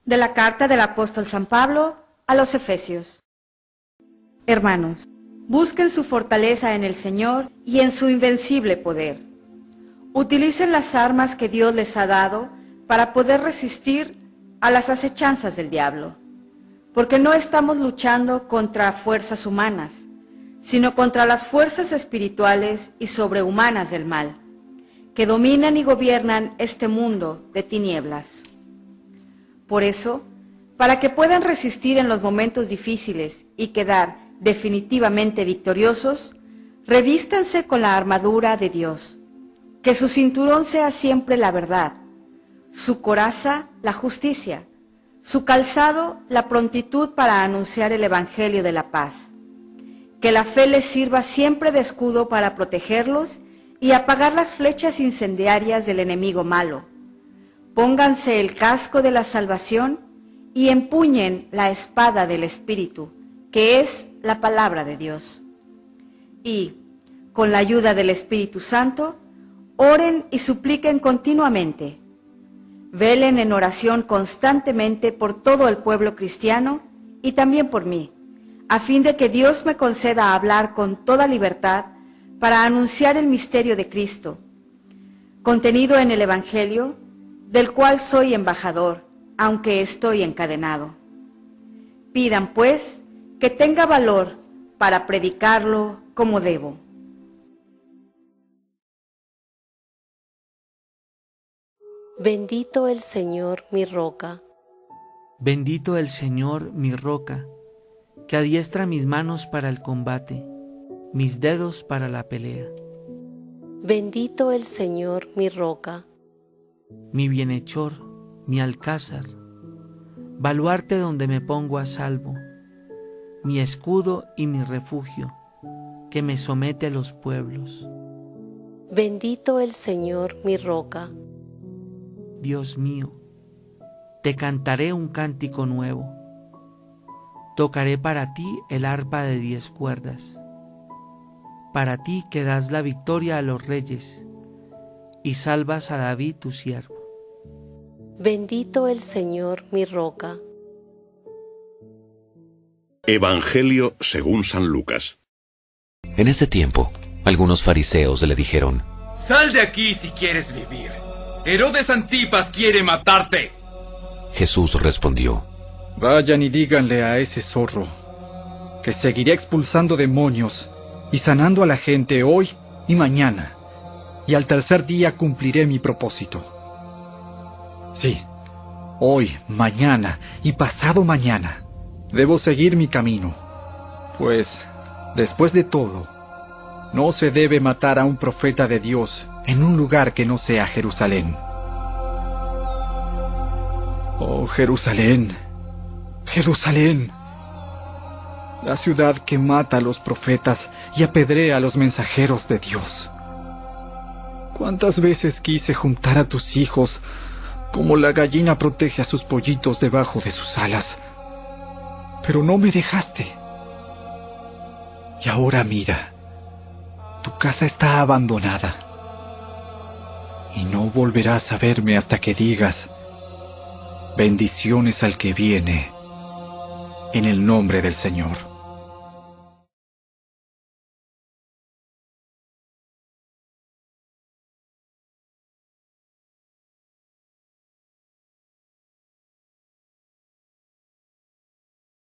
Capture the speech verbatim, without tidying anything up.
De la carta del apóstol San Pablo a los Efesios. Hermanos, busquen su fortaleza en el Señor y en su invencible poder. Utilicen las armas que Dios les ha dado para poder resistir a las acechanzas del diablo, porque no estamos luchando contra fuerzas humanas, sino contra las fuerzas espirituales y sobrehumanas del mal, que dominan y gobiernan este mundo de tinieblas. Por eso, para que puedan resistir en los momentos difíciles y quedar definitivamente victoriosos, revístanse con la armadura de Dios, que su cinturón sea siempre la verdad, su coraza la justicia, su calzado la prontitud para anunciar el evangelio de la paz, que la fe les sirva siempre de escudo para protegerlos y apagar las flechas incendiarias del enemigo malo. Pónganse el casco de la salvación y empuñen la espada del Espíritu, que es la palabra de Dios. Y, con la ayuda del Espíritu Santo, oren y supliquen continuamente. Velen en oración constantemente por todo el pueblo cristiano y también por mí, a fin de que Dios me conceda hablar con toda libertad para anunciar el misterio de Cristo, contenido en el Evangelio, del cual soy embajador, aunque estoy encadenado. Pidan, pues, que tenga valor para predicarlo como debo. Bendito el Señor, mi roca. Bendito el Señor, mi roca, que adiestra mis manos para el combate, mis dedos para la pelea. Bendito el Señor, mi roca. Mi bienhechor, mi alcázar, baluarte donde me pongo a salvo, mi escudo y mi refugio, que me somete a los pueblos. Bendito el Señor, mi roca. Dios mío, te cantaré un cántico nuevo, tocaré para ti el arpa de diez cuerdas, para ti que das la victoria a los reyes, y salvas a David tu siervo. Bendito el Señor, mi roca. Evangelio según San Lucas. En ese tiempo, algunos fariseos le dijeron: Sal de aquí si quieres vivir. Herodes Antipas quiere matarte. Jesús respondió: Vayan y díganle a ese zorro que seguiré expulsando demonios y sanando a la gente hoy y mañana, y al tercer día cumpliré mi propósito. Sí, hoy, mañana y pasado mañana debo seguir mi camino, pues, después de todo, no se debe matar a un profeta de Dios en un lugar que no sea Jerusalén. Oh, Jerusalén, Jerusalén, la ciudad que mata a los profetas y apedrea a los mensajeros de Dios. ¿Cuántas veces quise juntar a tus hijos como la gallina protege a sus pollitos debajo de sus alas? Pero no me dejaste. Y ahora mira, tu casa está abandonada. Y no volverás a verme hasta que digas: bendiciones al que viene en el nombre del Señor.